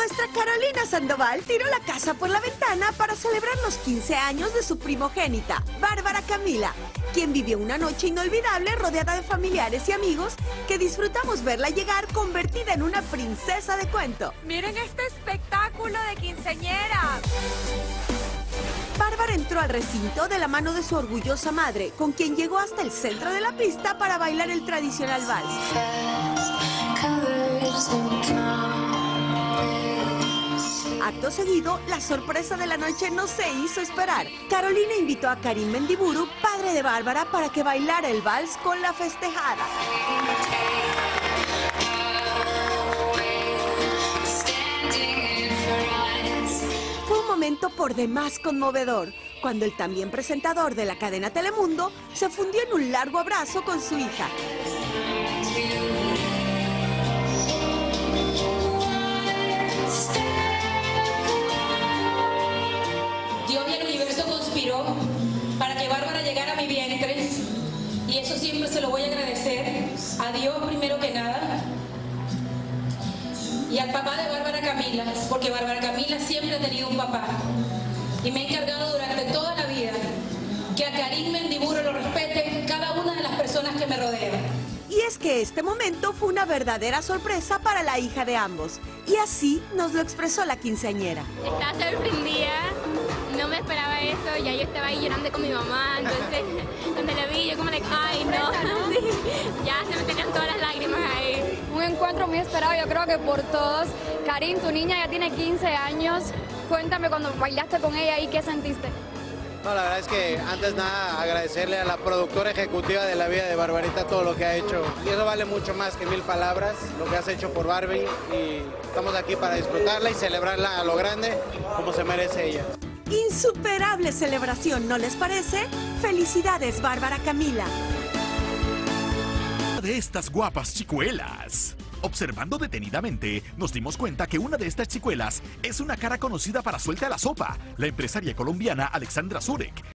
Nuestra Carolina Sandoval tiró la casa por la ventana para celebrar los 15 años de su primogénita, Bárbara Camila, quien vivió una noche inolvidable rodeada de familiares y amigos que disfrutamos verla llegar convertida en una princesa de cuento. ¡Miren este espectáculo de quinceañera! Bárbara entró al recinto de la mano de su orgullosa madre, con quien llegó hasta el centro de la pista para bailar el tradicional vals. Acto seguido, la sorpresa de la noche no se hizo esperar. Carolina invitó a Karim Mendiburu, padre de Bárbara, para que bailara el vals con la festejada. Fue un momento por demás conmovedor, cuando el también presentador de la cadena Telemundo se fundió en un largo abrazo con su hija. Dios y el universo conspiró para que Bárbara llegara a mi vientre, y eso siempre se lo voy a agradecer a Dios primero que nada y al papá de Bárbara Camila, porque Bárbara Camila siempre ha tenido un papá y me he encargado durante toda la vida que a Karim Mendiburu lo respete cada una de las personas que me rodean. Y es que este momento fue una verdadera sorpresa para la hija de ambos, y así nos lo expresó la quinceañera. Estaba sorprendida, no me esperaba esto, ya yo estaba ahí llorando con mi mamá, entonces donde la vi yo como like, ay no, sí, ya se me tenían todas las lágrimas ahí. Un encuentro muy esperado, yo creo que por todos. Karim, tu niña ya tiene 15 años, cuéntame cuando bailaste con ella y qué sentiste. No, la verdad es que antes nada agradecerle a la productora ejecutiva de la vida de Barbarita todo lo que ha hecho. Y eso vale mucho más que 1000 palabras, lo que has hecho por Barbie. Y estamos aquí para disfrutarla y celebrarla a lo grande como se merece ella. Insuperable celebración, ¿no les parece? ¡Felicidades, Bárbara Camila! De estas guapas chicuelas. Observando detenidamente, nos dimos cuenta que una de estas chicuelas es una cara conocida para Suelta la Sopa, la empresaria colombiana Alexandra Zurek.